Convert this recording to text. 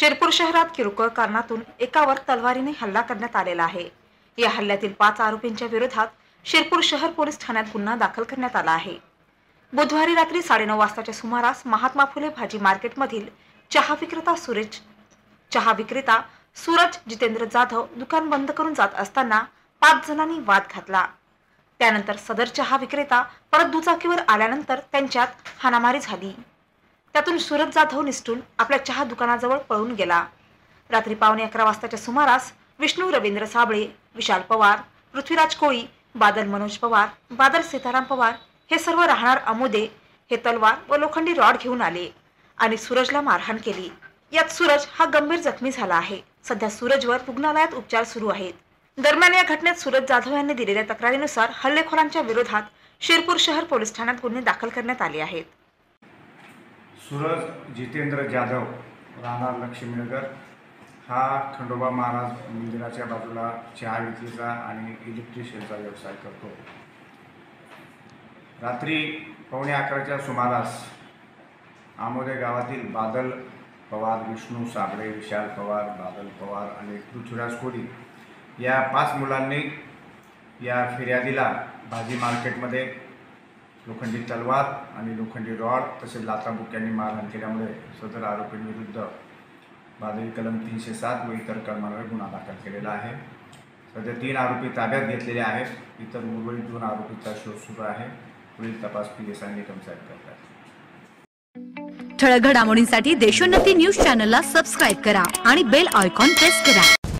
शिरपूर शहरात किरकोळ कारणातून एकावर तलवारीने हल्ला करण्यात आलेला आहे। या हल्ल्यातील 5 आरोपींच्या विरोधात शिरपूर शहर पोलीस ठाण्यात गुन्हा दाखल करण्यात आला आहे। बुधवारी रात्री 9:30 वाजताच्या सुमारास महात्मा फुले भाजी मार्केटमधील चहा विक्रेता सूरज जितेंद्र जाधव दुकान बंद करून जात असताना 5 जणांनी वाद घातला। त्यानंतर सदर चहा विक्रेता परत दुचाकीवर आल्यानंतर त्यांच्यात हाणामारी झाली। त्यातून सूरज जाधव निसटून आपल्या चहा दुकानाजवळ पळून गेला। रात्री 11:15 वाजताच्या सुमारास विष्णू रवींद्र साबळे, विशाल पवार, पृथ्वीराज कोळी, बादल मनोज पवार, बादल सीताराम पवार हे सर्व राहणार अमोदे हे तलवार व लोखंडी रॉड घेऊन आले आणि सूरजला मारहाण केली। यात सूरज हा गंभीर जखमी झाला आहे। सध्या सूरजवर रुग्णालयात उपचार सुरू आहेत। दरम्यान या घटनेत सूरज जाधव यांनी दिलेल्या तक्रारीनुसार हल्लेखोरांच्या विरोधात शिरपूर शहर पोलीस ठाण्यात गुन्हे दाखल करण्यात आले आहेत। सूरज जितेंद्र जाधव राहणार लक्ष्मीनगर हा खंडोबा महाराज मंदिराच्या बाजूला चहा विक्रीचा आणि इलेक्ट्रिशियनचा व्यवसाय करतो। रात्री 11:15च्या सुमारास आमोदे गावातील बादल पवार, विष्णू साबळे, विशाल पवार, बादल पवार आणि पृथ्वीराज कोळी या 5 मुलांनी या फिर्यादीला भाजी मार्केटमध्ये लोखंडी तलवार आणि लोखंडी रॉड तसेच लाथाबुक्यांनी मारहाण केल्यामुळे सदर आरोपींविरुद्ध भादवी कलम 307 व इतर कलमांवर गुन्हा दाखल केलेला आहे। सध्या 3 आरोपी ताब्यात घेतलेले आहेत। इतर उर्वरित 2 आरोपींचा शोध सुरू आहे। पुढील तपास पोलीस आणि निकम साहेब करतात। ठळक घडामोडींसाठी देशोन्नती न्यूज चॅनलला सबस्क्राइब करा आणि बेल आयकॉन प्रेस करा।